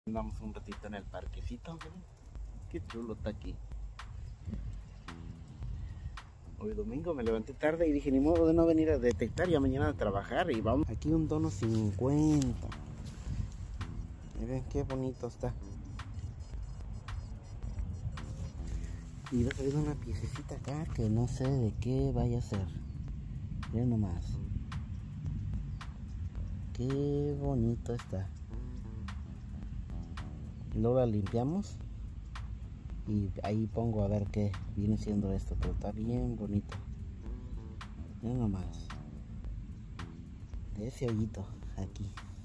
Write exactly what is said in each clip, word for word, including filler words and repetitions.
Andamos un ratito en el parquecito. Qué chulo está aquí. Hoy domingo me levanté tarde y dije, ni modo de no venir a detectar, ya mañana a trabajar. Y vamos. Aquí un tono cincuenta. Miren qué bonito está. Y va a salir una piececita acá que no sé de qué vaya a ser. Miren nomás. Qué bonito está. Y luego la limpiamos. Y ahí pongo a ver qué viene siendo esto. Pero está bien bonito. Miren nomás. De ese hoyito aquí.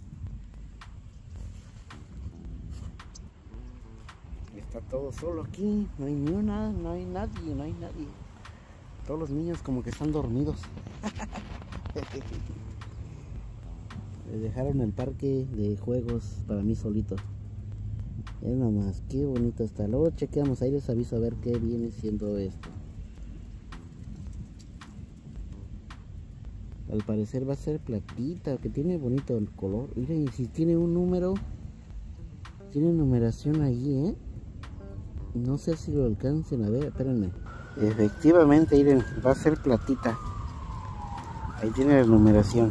Está todo solo aquí. No hay ni una, no hay nadie, no hay nadie. Todos los niños como que están dormidos. Me dejaron el parque de juegos para mí solito. Es nada más, qué bonito está. Luego chequeamos, ahí les aviso a ver qué viene siendo esto. Al parecer va a ser platita, que tiene bonito el color. Miren, y si tiene un número, tiene numeración ahí, ¿eh? No sé si lo alcancen a ver, espérenme. Efectivamente, miren, va a ser platita. Ahí tiene la numeración.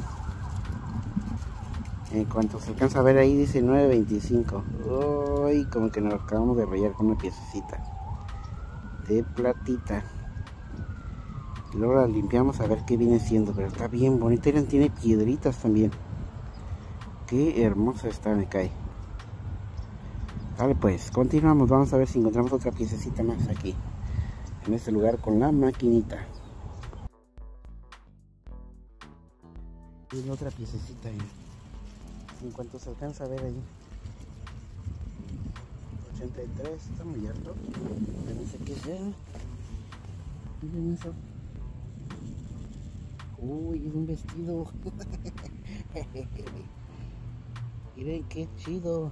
En cuanto se alcanza a ver ahí dice nueve veinticinco. Uy, como que nos acabamos de rayar con una piececita de platita. Y luego la limpiamos a ver qué viene siendo. Pero está bien bonita. Miren, tiene piedritas también. Qué hermosa está, me cae. Vale, pues continuamos. Vamos a ver si encontramos otra piececita más aquí, en este lugar con la maquinita. Tiene otra piececita ahí. En cuanto se alcanza a ver ahí. ochenta y tres, está muy alto. No sé qué sea. Miren eso. Uy, es un vestido. Miren qué chido.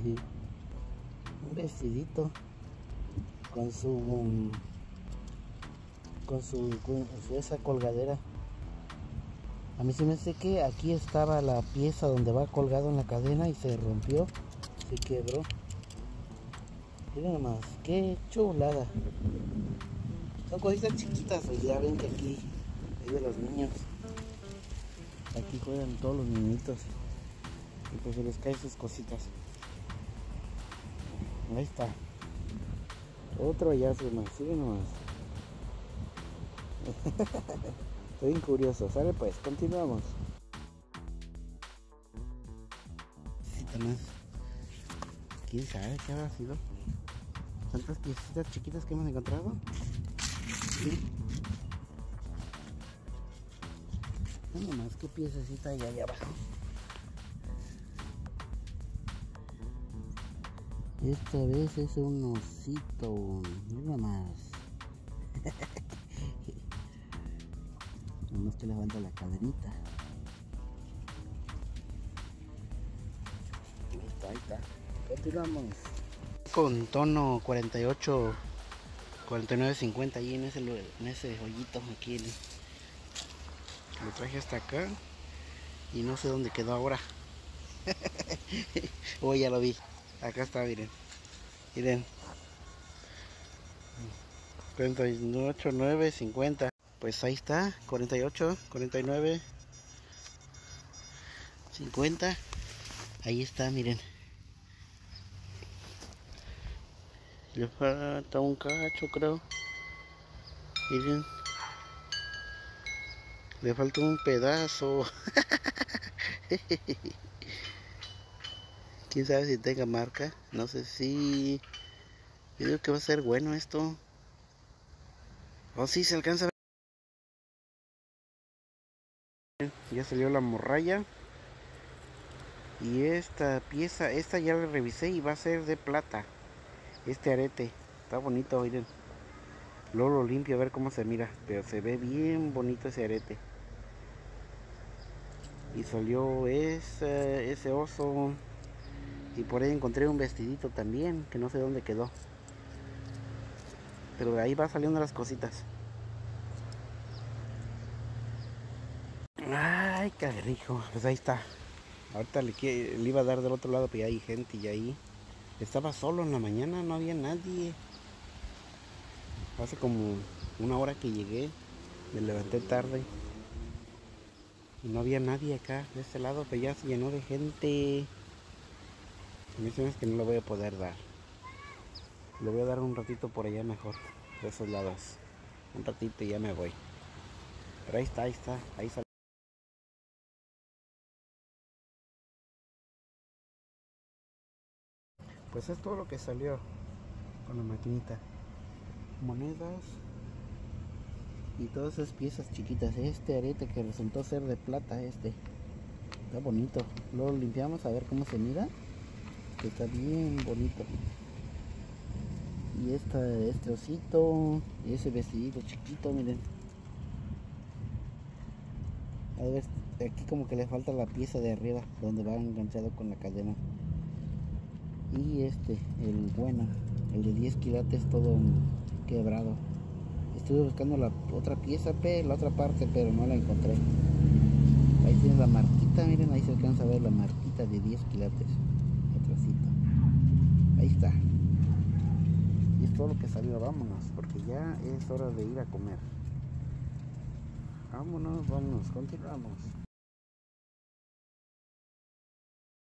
Un vestidito con su con su, con su esa colgadera. A mí se me hace que aquí estaba la pieza donde va colgado en la cadena y se rompió, se quebró. Miren nomás, qué chulada. Son cositas chiquitas, pues ya ven que aquí es de los niños. Aquí juegan todos los niñitos y pues se les caen sus cositas. Ahí está. Otro hallazgo más, sigue nomás. Estoy bien curioso, ¿sale? Pues continuamos. ¿Quién sabe qué habrá sido? Tantas piecitas chiquitas que hemos encontrado. ¿Sí? No nomás, qué piececita hay allá abajo. Esta vez es un osito. Mira más. Nomás que levanta la cadenita. Ahí está, ahí está. Continuamos. Con tono cuarenta y ocho, cuarenta y nueve, cincuenta ahí en ese, en ese hoyito aquí. En, lo traje hasta acá y no sé dónde quedó ahora. Oh, ya lo vi. Acá está, miren. Miren. cuarenta y ocho, nueve, cincuenta. Pues ahí está, cuarenta y ocho, cuarenta y nueve, cincuenta. Ahí está, miren. Le falta un cacho, creo. Miren. Le falta un pedazo. Quién sabe si tenga marca. No sé si... Yo digo que va a ser bueno esto. Oh, sí, se alcanza a ver. Ya salió la morralla. Y esta pieza, esta ya la revisé y va a ser de plata. Este arete. Está bonito, miren. Luego lo limpio a ver cómo se mira. Pero se ve bien bonito ese arete. Y salió ese, ese oso. Y por ahí encontré un vestidito también, que no sé dónde quedó. Pero de ahí va saliendo las cositas. Ay, carijo. Pues ahí está. Ahorita le, le iba a dar del otro lado, pero ya hay gente y ahí. Estaba solo en la mañana, no había nadie. Hace como una hora que llegué, me levanté tarde y no había nadie acá de este lado, pero ya se llenó de gente. A mí se me hace que no lo voy a poder dar. Le voy a dar un ratito por allá mejor, de esos lados. Un ratito y ya me voy. Pero ahí está, ahí está, ahí está. Pues es todo lo que salió con la maquinita. Monedas y todas esas piezas chiquitas. Este arete que resultó ser de plata, este está bonito. Luego lo limpiamos a ver cómo se mira, que está bien bonito. Y esta, este osito y ese vestidito chiquito, miren. A ver, aquí como que le falta la pieza de arriba donde va enganchado con la cadena. Y este, el bueno, el de diez quilates, todo quebrado. Estuve buscando la otra pieza, la otra parte, pero no la encontré. Ahí tiene la marquita, miren, ahí se alcanza a ver la marquita de diez quilates. Atrásito. Ahí está. Y es todo lo que salió, vámonos, porque ya es hora de ir a comer. Vámonos, vámonos, continuamos.